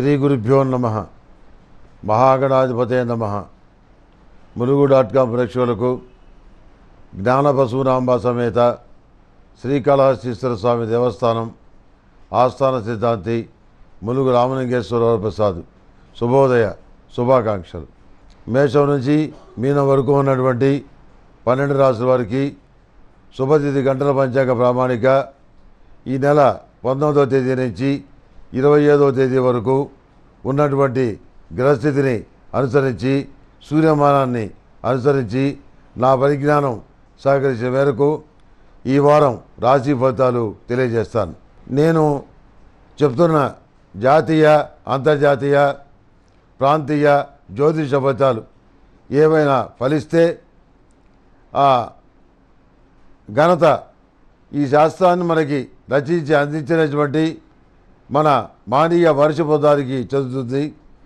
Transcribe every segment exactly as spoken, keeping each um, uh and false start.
శ్రీ గురుభ్యో నమః. మహాగణాధిపతే నమః. ములుగు డాట్ కామ్ ప్రేక్షకులకు జ్ఞాన బసవరాంబ సమేత శ్రీకాళహస్తీశ్వర స్వామి దేవస్థానం ఆస్థాన సిద్ధాంతి ములుగు రామలింగేశ్వరరావు ప్రసాద్ శుభోదయ శుభాకాంక్షలు. మేషం నుంచి మీనం వరకు ఉన్నటువంటి పన్నెండు రాసుల వారికి శుభతిథి గంటల పంచాంగ ప్రామాణిక ఈ నెల పంతొమ్మిదవ తేదీ నుంచి ఇరవై ఐదవ తేదీ వరకు ఉన్నటువంటి గ్రహస్థితిని అనుసరించి సూర్యమానాన్ని అనుసరించి నా పరిజ్ఞానం సహకరించిన మేరకు ఈ వారం రాశి ఫలితాలు తెలియజేస్తాను. నేను చెప్తున్న జాతీయ అంతర్జాతీయ ప్రాంతీయ జ్యోతిష ఫలితాలు ఏవైనా ఫలిస్తే ఆ ఘనత ఈ శాస్త్రాన్ని మనకి రచించి అందించినటువంటి మన మానీయ వర్షపోదారికి చెందుతుంది.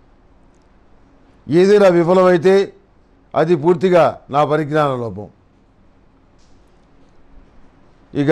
ఏదైనా విఫలమైతే అది పూర్తిగా నా పరిజ్ఞాన లోపం. ఇక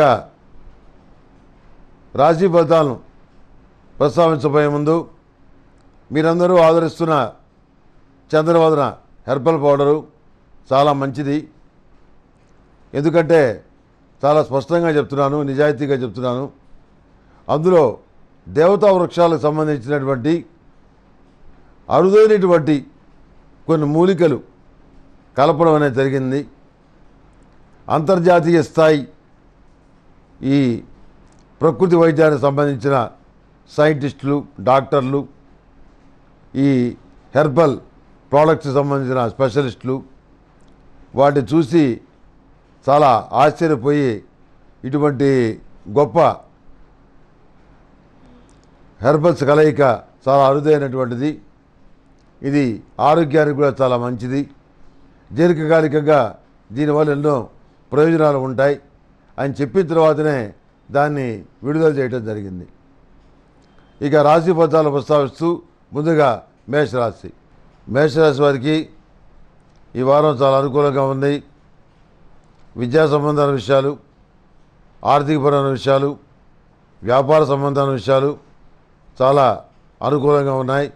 రాశి ఫలితాలను ప్రస్తావించబోయే ముందు మీరందరూ ఆదరిస్తున్న చంద్రవదన హెర్బల్ పౌడరు చాలా మంచిది. ఎందుకంటే చాలా స్పష్టంగా చెప్తున్నాను, నిజాయితీగా చెప్తున్నాను. అందులో దేవతా వృక్షాలకు సంబంధించినటువంటి అరుదైనటువంటి కొన్ని మూలికలు కలపడం అనేది జరిగింది. అంతర్జాతీయ స్థాయి ఈ ప్రకృతి వైద్యానికి సంబంధించిన సైంటిస్టులు, డాక్టర్లు, ఈ హెర్బల్ ప్రోడక్ట్స్కి సంబంధించిన స్పెషలిస్టులు వాటిని చూసి చాలా ఆశ్చర్యపోయి ఇటువంటి గొప్ప హెర్బల్స్ కలయిక చాలా అరుదైనటువంటిది, ఇది ఆరోగ్యానికి కూడా చాలా మంచిది, దీర్ఘకాలికంగా దీనివల్ల ఎన్నో ప్రయోజనాలు ఉంటాయి అని చెప్పిన తర్వాతనే దాన్ని విడుదల చేయడం జరిగింది. ఇక రాశి ఫలితాలు ప్రస్తావిస్తూ ముందుగా మేషరాశి మేషరాశి వారికి ఈ వారం చాలా అనుకూలంగా ఉంది. విద్యా సంబంధాల విషయాలు, ఆర్థికపరమైన విషయాలు, వ్యాపార సంబంధాల విషయాలు చాలా అనుకూలంగా ఉన్నాయి.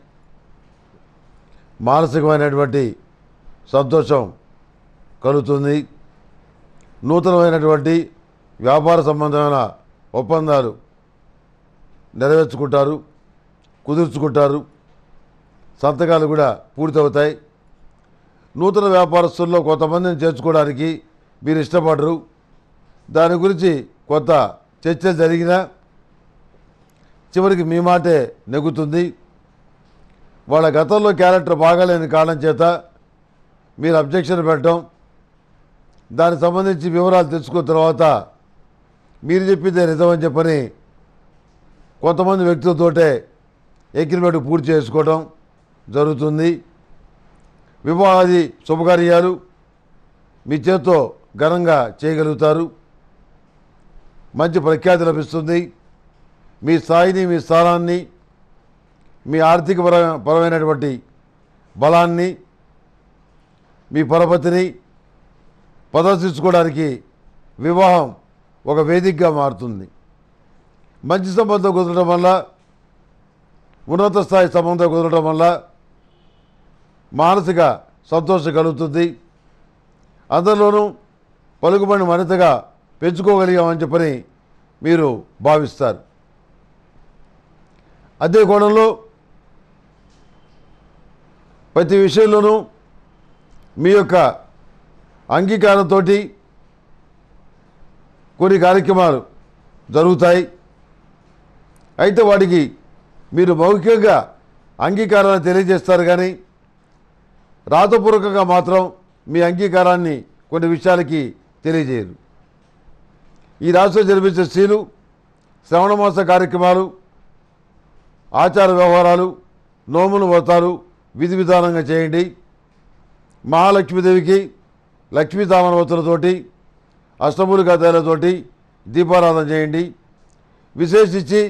మానసికమైనటువంటి సంతోషం కలుగుతుంది. నూతనమైనటువంటి వ్యాపార సంబంధమైన ఒప్పందాలు నెరవేర్చుకుంటారు, కుదుర్చుకుంటారు. సంతకాలు కూడా పూర్తవుతాయి. నూతన వ్యాపారస్తుల్లో కొంతమందిని చేర్చుకోవడానికి మీరు ఇష్టపడరు. దాని గురించి కొంత చర్చ జరిగినా చివరికి మీ మాటే నెగ్గుతుంది. వాళ్ళ గతంలో క్యారెక్టర్ బాగాలేని కారణం చేత మీరు అబ్జెక్షన్ పెట్టడం, దానికి సంబంధించి వివరాలు తెలుసుకున్న తర్వాత మీరు చెప్పిందే నిజమని చెప్పని కొంతమంది వ్యక్తులతోటే అగ్రిమెంట్ పూర్తి చేసుకోవడం జరుగుతుంది. వివాహాది శుభకార్యాలు మీ చేత్తో ఘనంగా చేయగలుగుతారు. మంచి ప్రఖ్యాతి లభిస్తుంది. మీ స్థాయిని, మీ స్థానాన్ని, మీ ఆర్థిక పర పరమైనటువంటి బలాన్ని, మీ పరపతిని ప్రదర్శించుకోవడానికి వివాహం ఒక వేదికగా మారుతుంది. మంచి సంబంధం కుదరడం వల్ల, ఉన్నత స్థాయి సంబంధం కుదరడం వల్ల మానసిక సంతోషం కలుగుతుంది. అందరిలోనూ పలుకుబడిన మరింతగా పెంచుకోగలిగామని చెప్పని మీరు భావిస్తారు. అదే కోణంలో ప్రతి విషయంలోనూ మీ యొక్క అంగీకారంతో కొన్ని కార్యక్రమాలు జరుగుతాయి. అయితే వాటికి మీరు మౌఖికంగా అంగీకారాన్ని తెలియజేస్తారు, కానీ రాతపూర్వకంగా మాత్రం మీ అంగీకారాన్ని కొన్ని విషయాలకి తెలియజేయరు. ఈ రాశిలో జన్మించే స్త్రీలు శ్రవణమాస కార్యక్రమాలు, ఆచార వ్యవహారాలు, నోములు, వ్రతాలు విధి విధానంగా చేయండి. మహాలక్ష్మీదేవికి లక్ష్మీ తామరవతులతోటి, అష్టమూలికా తైలతోటి దీపారాధన చేయండి. విశేషించి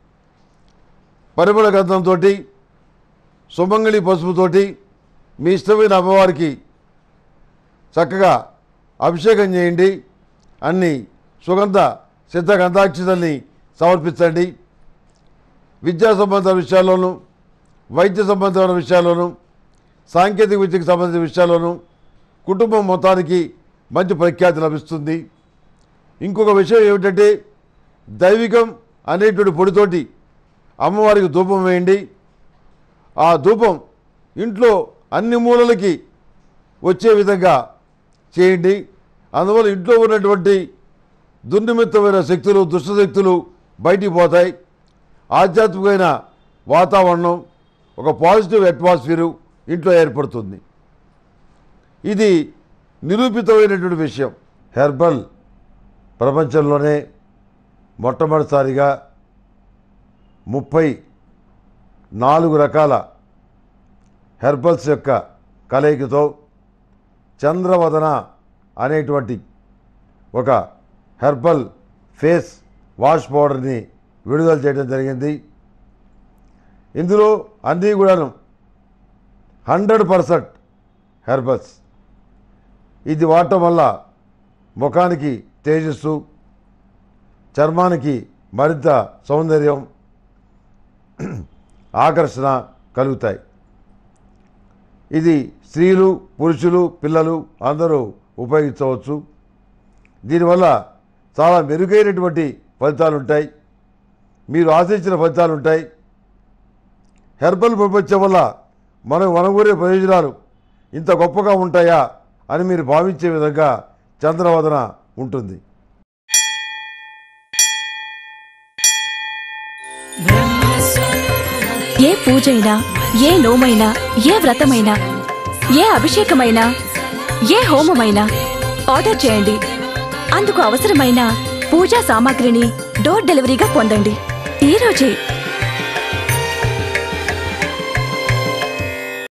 పరిమళ గంధంతో, సుమంగళి పసుపుతోటి మీ ఇష్టమైన అమ్మవారికి చక్కగా అభిషేకం చేయండి. అన్ని సుగంధ సిద్ధ గంధాక్షతల్ని సమర్పించండి. విద్యా సంబంధ విషయాల్లోనూ వైద్య సంబంధమైన విషయాల్లోనూ సాంకేతిక విద్యకు సంబంధించిన విషయాల్లోనూ కుటుంబం మొత్తానికి మంచి ప్రఖ్యాతి లభిస్తుంది. ఇంకొక విషయం ఏమిటంటే దైవికం అనేటువంటి పొడితోటి అమ్మవారికి ధూపం వేయండి. ఆ ధూపం ఇంట్లో అన్ని మూలలకి వచ్చే విధంగా చేయండి. అందువల్ల ఇంట్లో ఉన్నటువంటి దుర్నిమిత్తమైన శక్తులు దుష్టశక్తులు బయటికి పోతాయి. ఆధ్యాత్మికమైన వాతావరణం ఒక పాజిటివ్ అట్మాస్ఫియరు ఇంట్లో ఏర్పడుతుంది. ఇది నిరూపితమైనటువంటి విషయం. హెర్బల్ ప్రపంచంలోనే మొట్టమొదటిసారిగా ముప్పై నాలుగు రకాల హెర్బల్స్ యొక్క కలయికతో చంద్రవదన అనేటువంటి ఒక హెర్బల్ ఫేస్ వాష్ పౌడర్ని విడుదల చేయడం జరిగింది. ఇందులో అన్నీ కూడాను హండ్రెడ్ పర్సెంట్ హెర్బల్స్. ఇది వాడటం వల్ల ముఖానికి తేజస్సు, చర్మానికి మరింత సౌందర్యం, ఆకర్షణ కలుగుతాయి. ఇది స్త్రీలు పురుషులు పిల్లలు అందరూ ఉపయోగించవచ్చు. దీనివల్ల చాలా మెరుగైనటువంటి ఫలితాలు ఉంటాయి. మీరు ఆశించిన ఫలితాలు ఉంటాయి. హెర్బల్ ప్రపంచం వల్ల మనం వనగూరే ప్రయోజనాలు ఇంత గొప్పగా ఉంటాయా అని మీరు భావించే విధంగా చంద్రవదన ఉంటుంది. ఏ పూజైనా ఏ నోమైనా ఏ వ్రతమైనా ఏ అభిషేకమైనా ఏ హోమమైనా ఆర్డర్ చేయండి. అందుకు అవసరమైన పూజా సామాగ్రిని డోర్ డెలివరీగా పొందండి ఈ రోజే.